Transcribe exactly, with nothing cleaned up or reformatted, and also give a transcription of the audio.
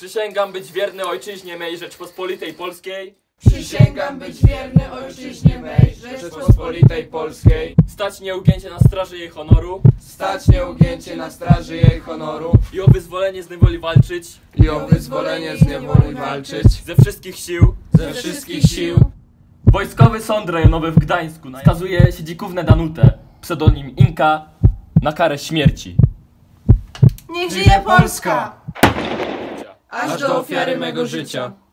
Przysięgam być wierny ojczyźnie mej Rzeczpospolitej Polskiej. Przysięgam być wierny ojczyźnie mej Rzeczpospolitej Polskiej. Stać nieugięcie na straży jej honoru. Stać nieugięcie na straży jej honoru. I o wyzwolenie z niewoli walczyć. I o wyzwolenie z niewoli walczyć. Ze wszystkich sił. Ze wszystkich sił. Wojskowy Sąd Rejonowy w Gdańsku skazuje siedzikównę Danutę, pseudonim Inka, na karę śmierci. Niech żyje Polska! Aż do ofiary mego życia.